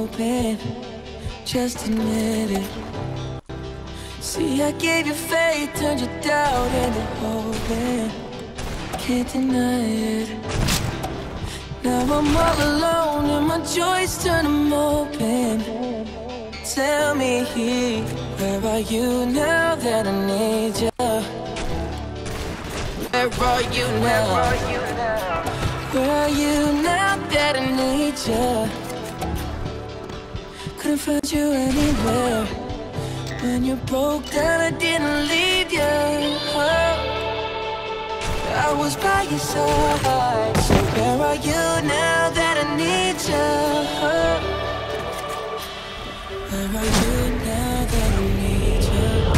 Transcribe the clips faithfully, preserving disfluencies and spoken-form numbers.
open. Just admit it. See, I gave you faith, turned your doubt into hope, and can't deny it. Now I'm all alone and my joys turn them open. Tell me, where are you now that I need you? Where are you now? Where are you now that I need you? Couldn't find you anywhere. When you broke down, I didn't leave you. I was by your side. So where are you now that I need you? Where are you now that I need you?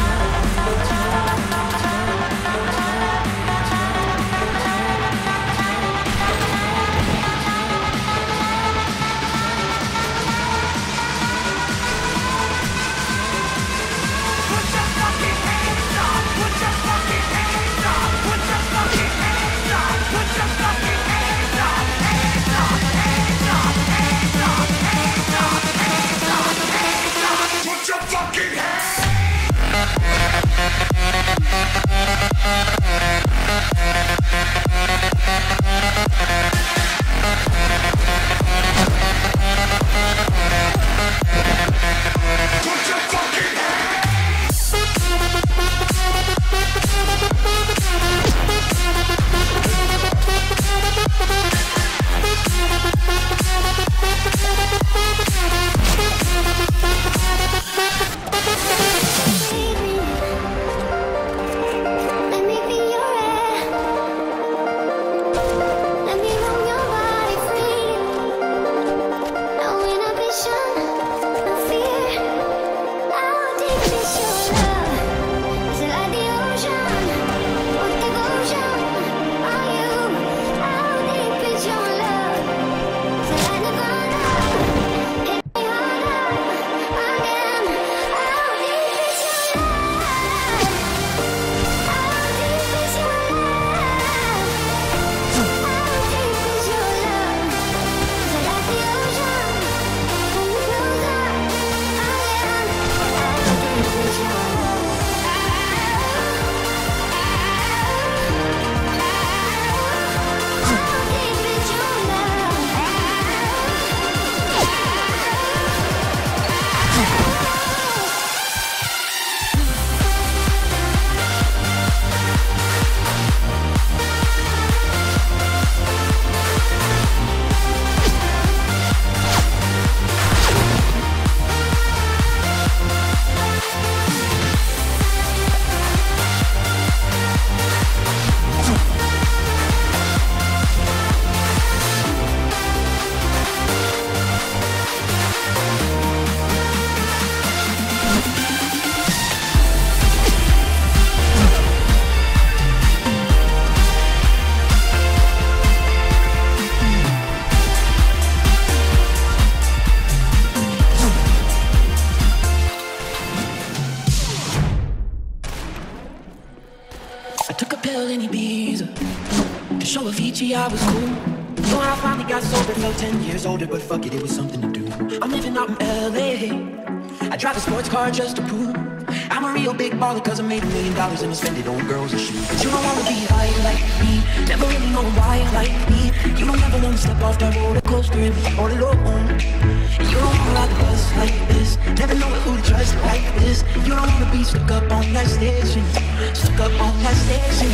I was cool. So I finally got sober, felt ten years older, but fuck it, it was something to do. I'm living out in L A. I drive a sports car just to prove I'm a real big baller, cause I made a million dollars and I spend it on girls and shoes. But you don't wanna be high like me, never really know why like me. You don't ever wanna step off that roller coaster and be all alone. You don't wanna ride the bus like this, never know who to trust like this. You don't wanna be stuck up on that station, stuck up on that station.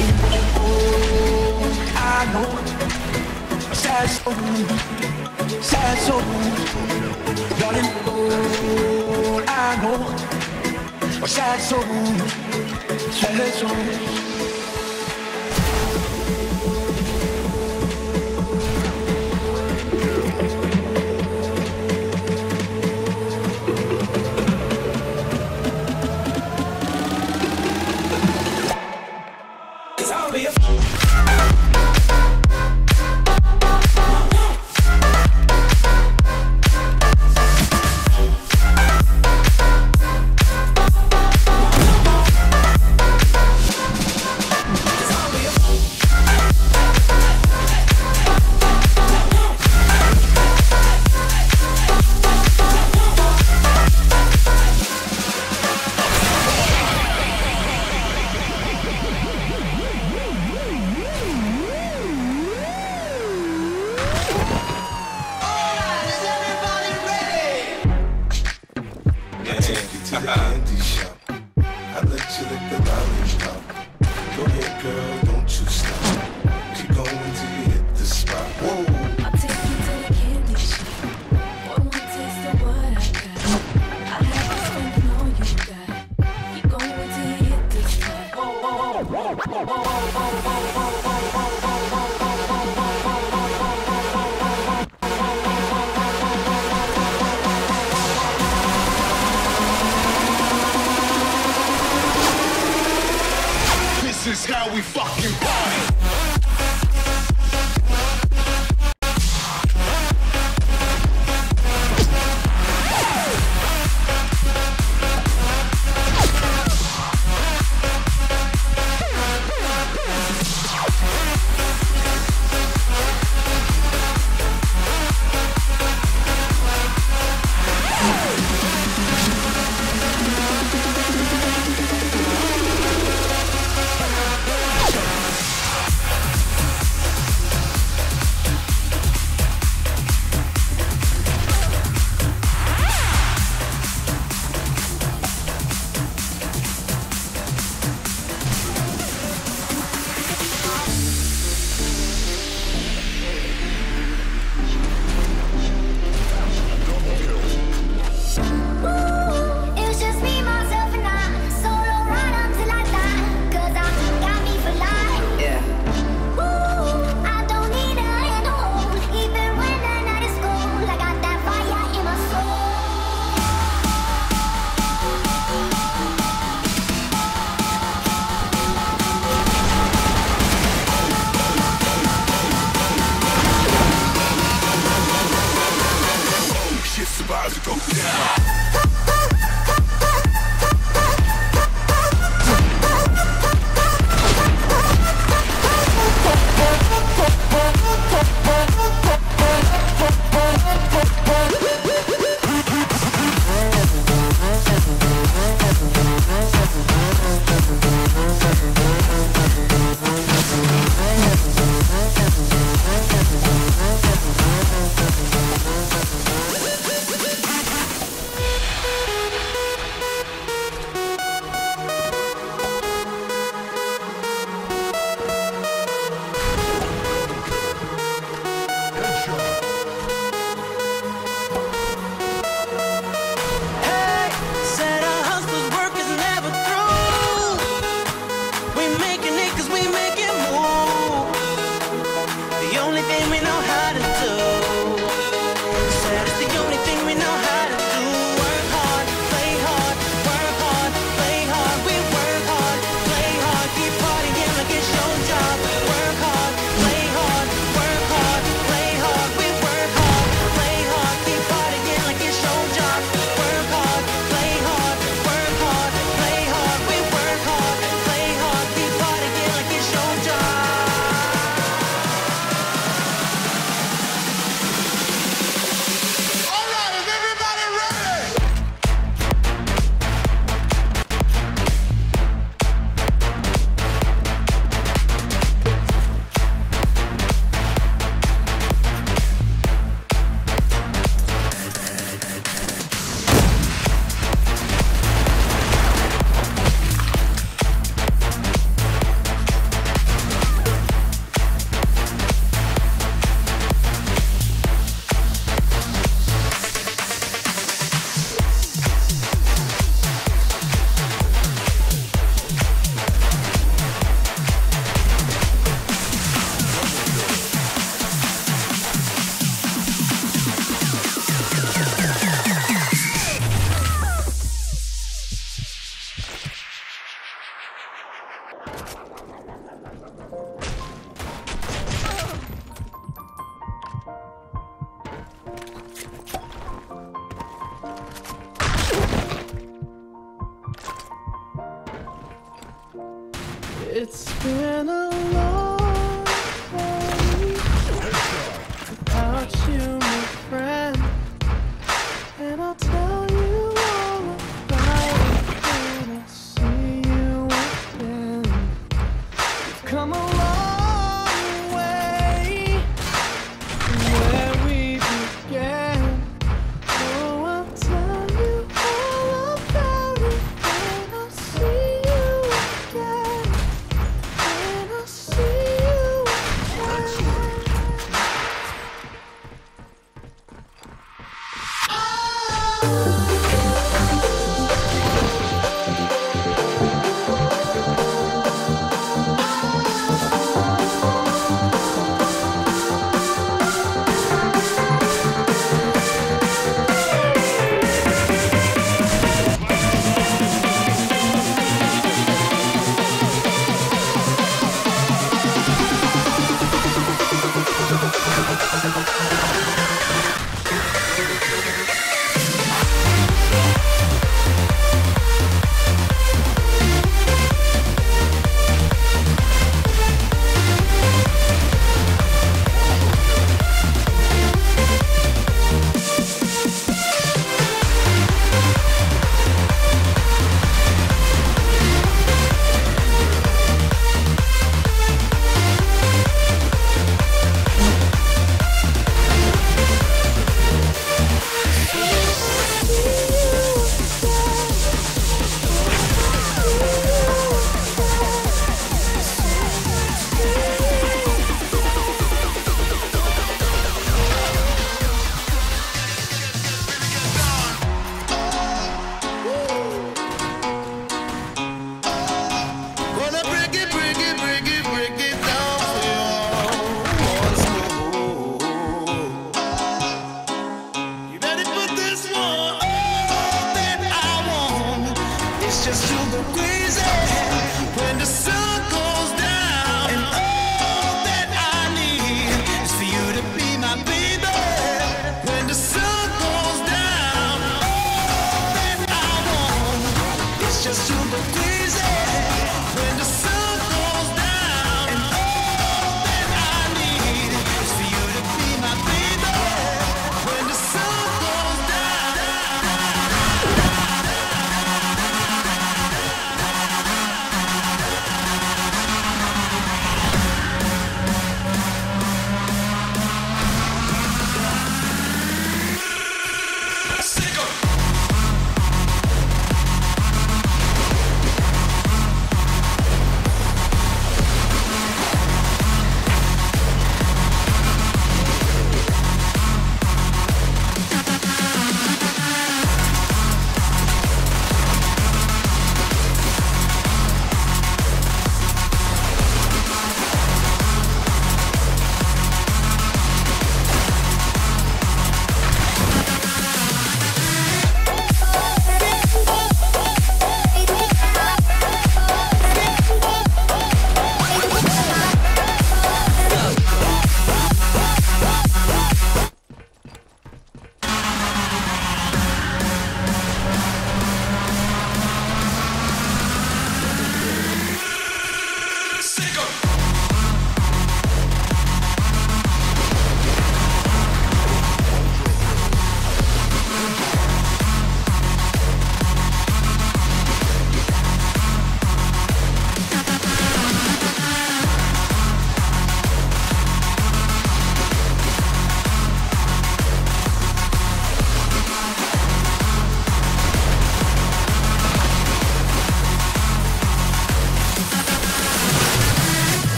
Oh, I know, sad soul, sad soul, darling. Oh, I know, sad soul, sad soul. It's been a